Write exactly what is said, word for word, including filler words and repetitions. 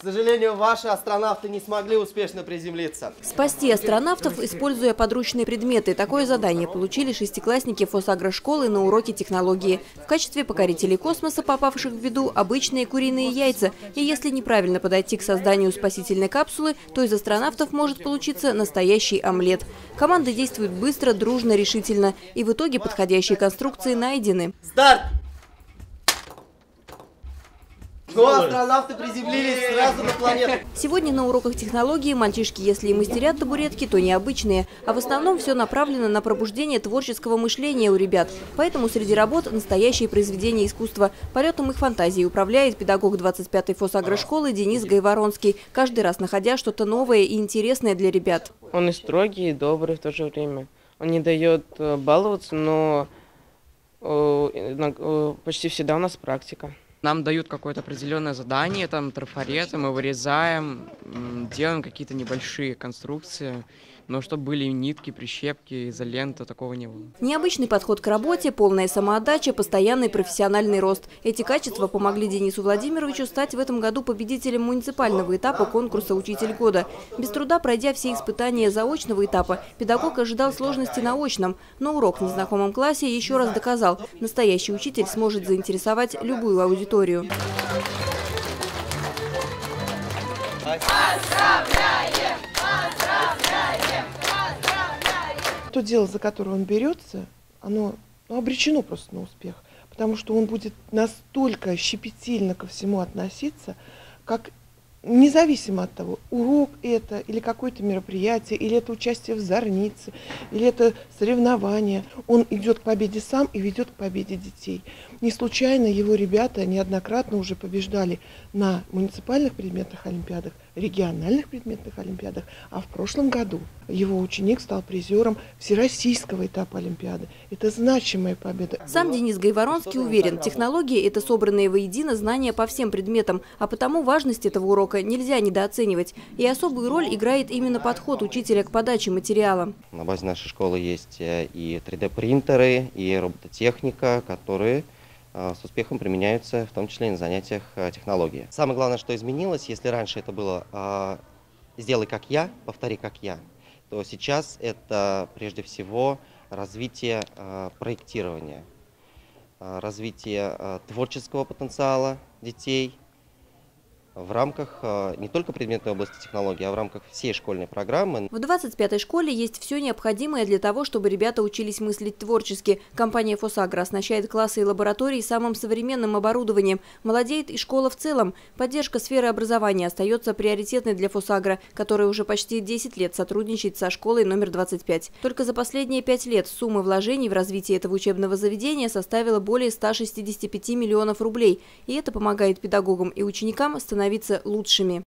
К сожалению, ваши астронавты не смогли успешно приземлиться. Спасти астронавтов, используя подручные предметы. Такое задание получили шестиклассники фосагрошколы на уроке технологии. В качестве покорителей космоса, попавших в беду, обычные куриные яйца. И если неправильно подойти к созданию спасительной капсулы, то из астронавтов может получиться настоящий омлет. Команда действует быстро, дружно, решительно. И в итоге подходящие конструкции найдены. Старт! Но астронавты приземлились сразу на планету. Сегодня на уроках технологии мальчишки, если и мастерят табуретки, то необычные. А в основном все направлено на пробуждение творческого мышления у ребят. Поэтому среди работ настоящие произведения искусства. Полетом их фантазии управляет педагог двадцать пятой фосагрошколы Денис Гайворонский, каждый раз находя что-то новое и интересное для ребят. Он и строгий, и добрый в то же время. Он не дает баловаться, но почти всегда у нас практика. Нам дают какое-то определенное задание, там трафареты, мы вырезаем, делаем какие-то небольшие конструкции, но чтобы были нитки, прищепки, изолента, такого не было. Необычный подход к работе, полная самоотдача, постоянный профессиональный рост. Эти качества помогли Денису Владимировичу стать в этом году победителем муниципального этапа конкурса «Учитель года». Без труда пройдя все испытания заочного этапа, педагог ожидал сложности на очном. Но урок в незнакомом классе еще раз доказал – настоящий учитель сможет заинтересовать любую аудиторию. То дело, за которое он берется, оно ну, обречено просто на успех, потому что он будет настолько щепетильно ко всему относиться, как независимо от того, урок это, или какое-то мероприятие, или это участие в зорнице, или это соревнование, он идет к победе сам и ведет к победе детей. Не случайно его ребята неоднократно уже побеждали на муниципальных предметных олимпиадах, региональных предметных олимпиадах, а в прошлом году его ученик стал призером всероссийского этапа олимпиады. Это значимая победа. Сам Денис Гайворонский уверен, технологии – это собранные воедино знания по всем предметам, а потому важность этого урока нельзя недооценивать. И особую роль играет именно подход учителя к подаче материала. На базе нашей школы есть и три дэ принтеры, и робототехника, которые с успехом применяются, в том числе и на занятиях технологии. Самое главное, что изменилось, если раньше это было «сделай как я, повтори как я», то сейчас это прежде всего развитие проектирования, развитие творческого потенциала детей в рамках не только предметной области технологий, а в рамках всей школьной программы. В двадцать пятой школе есть все необходимое для того, чтобы ребята учились мыслить творчески. Компания «Фосагро» оснащает классы и лаборатории самым современным оборудованием. Молодеет и школа в целом. Поддержка сферы образования остается приоритетной для «Фосагро», которая уже почти десять лет сотрудничает со школой номер двадцать пять. Только за последние пять лет сумма вложений в развитие этого учебного заведения составила более ста шестидесяти пяти миллионов рублей. И это помогает педагогам и ученикам становиться становиться лучшими.